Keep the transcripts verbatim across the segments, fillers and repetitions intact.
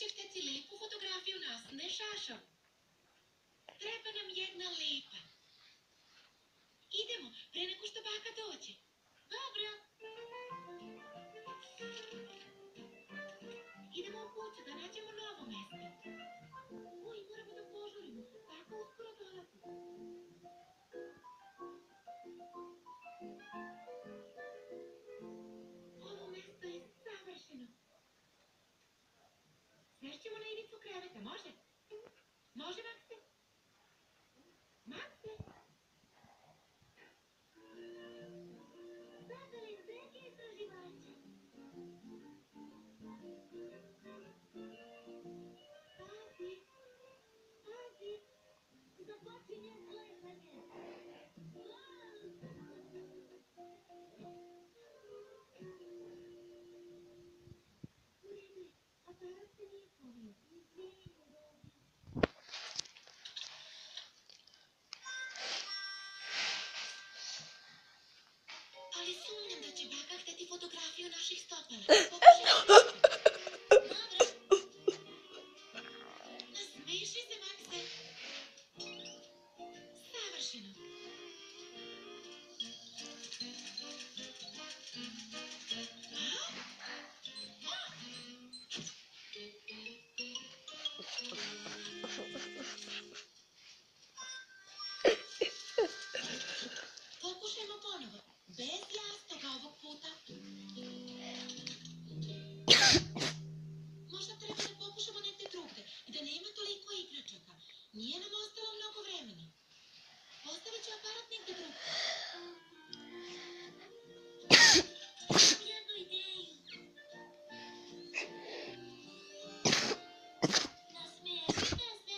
će hteti lijepu fotografiju nas, ne šašav. Treba nam jedna lijepa. Idemo, pre nego što baka dođe. Dobro. Idemo u kuću da nađemo novo mesto. Uj, moramo da požurimo. Baka uskoro dolazi. Ovo mesto je savršeno. Svešćemo na ivicu kreveta, može? Može, Makse? Makse? Zadali zeke istraživače. Pazi, pazi, započinje sletanje. U redu je, aparat se nije povio. Izvini, Robi. Ali sumnjam da će baka hteti fotografiju naših stopala. Pokušaj da Dobro. Nasmeši se, Makse. Savršeno. Pokušajmo ponovo. Bez jastoga ovog puta. Možda treba da pokušamo negde drugde, gde nema toliko igračaka. Nije nam ostalo mnogo vremena. Postavit ću aparat negde drugde. Imam jednu ideju. Nasmiješite se.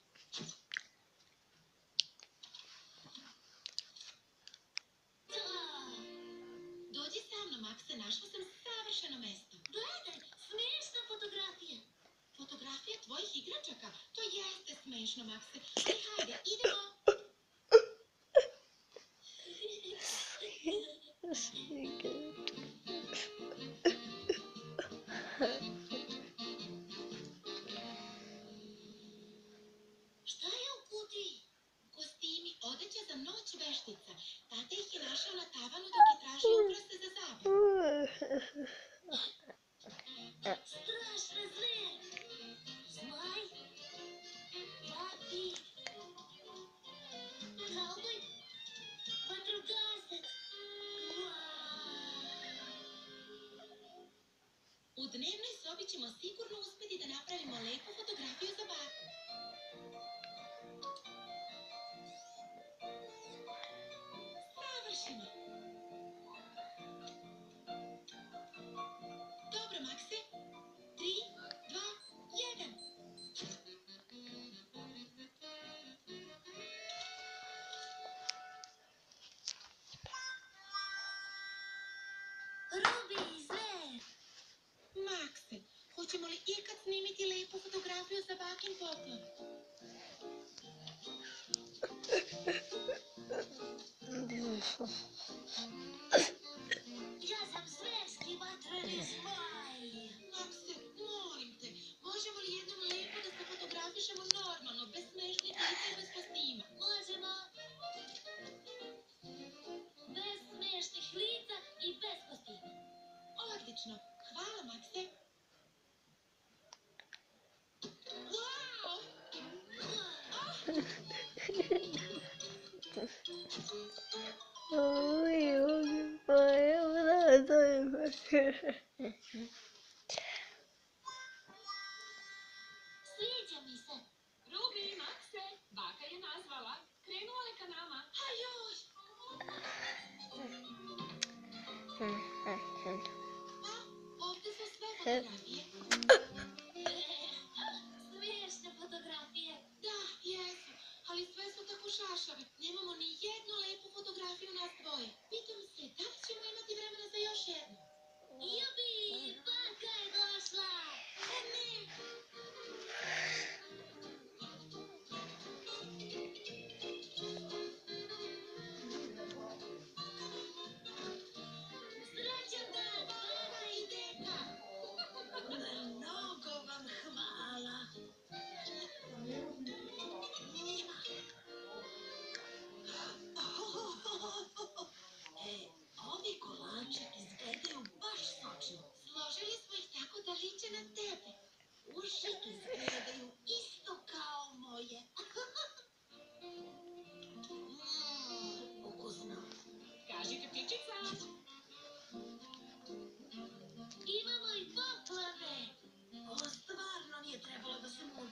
Dođi sa mnom, Makse, našla sam savršeno mesto. Gledaj, smiješna fotografija. Fotografija tvojih igračaka? To jeste smiješno, Makse. Ali hajde, idemo. Šta je u kutiji? Kostimi, odeća za noć veštica. Tata ih je našao na tavanu dok je tražio ukrase za zabavu. Strašne zver! Zmaj! Vati! Kauboj! Vatrogasac! U dnevnoj sobi ćemo sigurno uspjeti da napravimo lepu fotografiju za baku. Savršeno! Dobro, Makse. Tri, dva, jedan. Robi, zver! Makse, hoćemo li ikad snimiti lepu fotografiju za bakin poklon? Ja sam zverski vatreni zmaj. Makse, molim te, možemo li jednom lepo da se fotografišemo normalno, bez smešnih lica i bez kostima? Možemo. Bez smešnih lica i bez kostima. Odlično. Hvala, Makse. Wow! Sviđa mi se. Rubi, Makse, baka je nazvala. Krenula li ka nama? A još! Pa, ovdje su sve fotografije. Smiješne fotografije. Da, jesu, ali sve su tako šašave. Nemamo ni jednu lepu fotografiju nas dvoje. Pitam se, da li ćemo imati vremena za još jednu? Jubi, baka je došla. E, ne! Srećan dan, baba i deka. Mnogo vam hvala.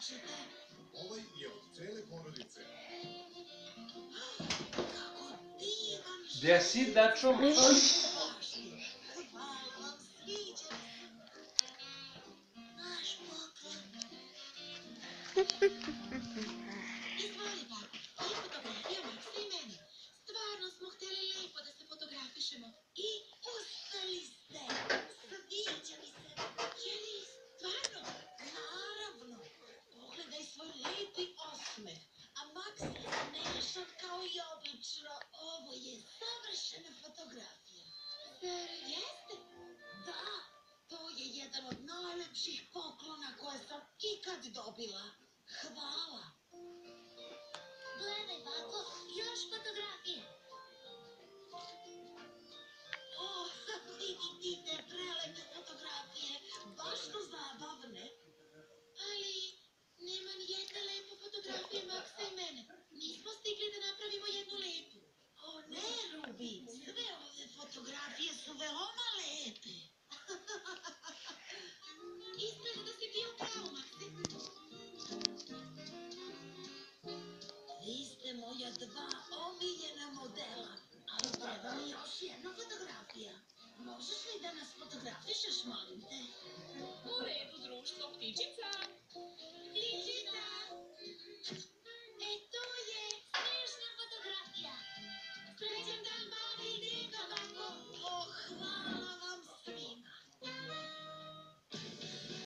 Slušajte, Ovaj je od cele porodice. kako divan Gdje si, dačo? špaški. Hvala vam, sviđa mi se. Naš poklon. Izvoli, bako, ovo je fotografija Maksa i mene. Stvarno smo htjeli lijepo da se fotografišemo. I uspeli ste. Sviđa mi se. Jeli, stvarno? Naravno. Pogledaj svoj lijepi osmeh. A Maks je smešan kao i obično. Ovo je savršena fotografija. Zar jeste? Da. To je jedan od najlepših poklona koje sam ikad dobila. Hvala. Gledaj, bako, još fotografije. O, vidite te prelepe fotografije. Baš su zabavne. Ali nema ni jedne lepe fotografije Maksa i mene. Nismo stigli da napravimo jednu lepu. O ne, Rubi, sve ove fotografije su veoma lepe. Izgleda da si ti u pravu, Makse. Vi ste moja dva omiljena